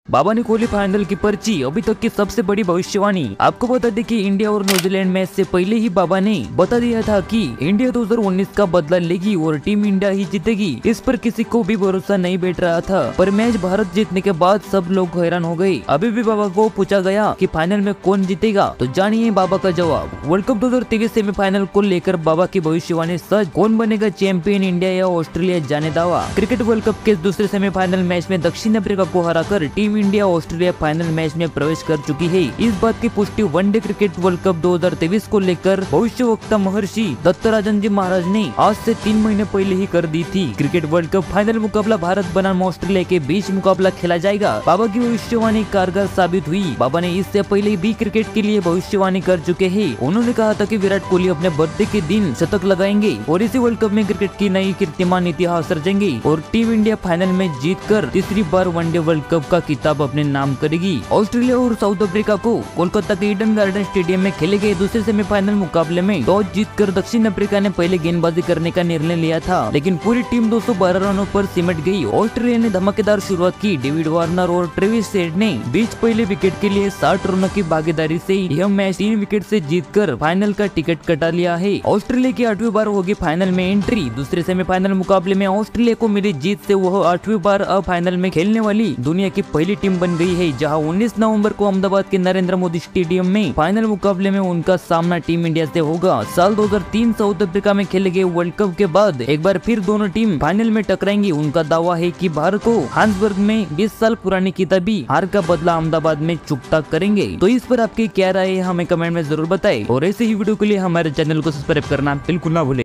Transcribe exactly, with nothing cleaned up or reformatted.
बाबा ने खोली फाइनल की पर्ची, अभी तक की सबसे बड़ी भविष्यवाणी। आपको बता दें कि इंडिया और न्यूजीलैंड मैच से पहले ही बाबा ने बता दिया था कि इंडिया दो हज़ार उन्नीस का बदला लेगी और टीम इंडिया ही जीतेगी। इस पर किसी को भी भरोसा नहीं बैठ रहा था, पर मैच भारत जीतने के बाद सब लोग हैरान हो गए। अभी भी बाबा को पूछा गया कि फाइनल में कौन जीतेगा, तो जानिए बाबा का जवाब। वर्ल्ड कप दो हज़ार तेईस सेमीफाइनल को लेकर बाबा की भविष्यवाणी सच, कौन बनेगा चैंपियन, इंडिया या ऑस्ट्रेलिया, जाने दावा। क्रिकेट वर्ल्ड कप के दूसरे सेमीफाइनल मैच में दक्षिण अफ्रीका को हराकर team India Australia final match में प्रवेश कर चुकी है। इस बात की पुष्टि वनडे क्रिकेट वर्ल्ड कप दो हज़ार तेईस को लेकर भविष्यवक्ता महर्षि दत्तराजन जी महाराज ने आज से तीन महीने पहले ही कर दी थी। क्रिकेट वर्ल्ड कप फाइनल मुकाबला भारत बनाम ऑस्ट्रेलिया के बीच मुकाबला खेला जाएगा। बाबा की भविष्यवाणी कारगर साबित हुई। बाबा ने इससे पहले भी क्रिकेट के लिए भविष्यवाणी कर चुके हैं। उन्होंने कहा था कि विराट कोहली अपने बर्थडे के दिन शतक लगाएंगे और इसी वर्ल्ड कप में क्रिकेट की नई कीर्तिमान इतिहास रचेंगे और टीम इंडिया फाइनल में जीतकर तीसरी बार वनडे वर्ल्ड कप का खिताब अपने नाम करेगी। ऑस्ट्रेलिया और साउथ अफ्रीका को कोलकाता के ईडन गार्डन स्टेडियम में खेले गए दूसरे सेमीफाइनल मुकाबले में टॉस जीतकर दक्षिण अफ्रीका ने पहले गेंदबाजी करने का निर्णय लिया था, लेकिन पूरी टीम दो सौ बारह रनों पर सिमट गई। ऑस्ट्रेलिया ने धमाकेदार शुरुआत की। डेविड वार्नर और ट्रेविस हेड ने बीच पहले विकेट के लिए साठ रनों की भागीदारी से यह मैच तीन विकेट से जीतकर फाइनल का टिकट कटा लिया है। ऑस्ट्रेलिया की आठवीं बार होगी फाइनल में एंट्री। दूसरे सेमीफाइनल मुकाबले में ऑस्ट्रेलिया को मिली जीत से वह आठवीं बार अब फाइनल में खेलने वाली दुनिया की पहली टीम बन गई है, जहां उन्नीस नवंबर को अहमदाबाद के नरेंद्र मोदी स्टेडियम में फाइनल मुकाबले में उनका सामना टीम इंडिया से होगा। साल दो हज़ार तीन साउथ अफ्रीका में खेले गए वर्ल्ड कप के बाद एक बार फिर दोनों टीम फाइनल में टकराएंगी। उनका दावा है कि भारत को हांसबर्ग में बीस साल पुरानी किताबी हार का बदला अहमदाबाद में चुकता करेंगे। तो इस पर आपकी क्या राय है, हमें कमेंट में जरूर बताएं और ऐसे ही वीडियो के लिए हमारे चैनल को सब्सक्राइब करना बिल्कुल ना भूलें।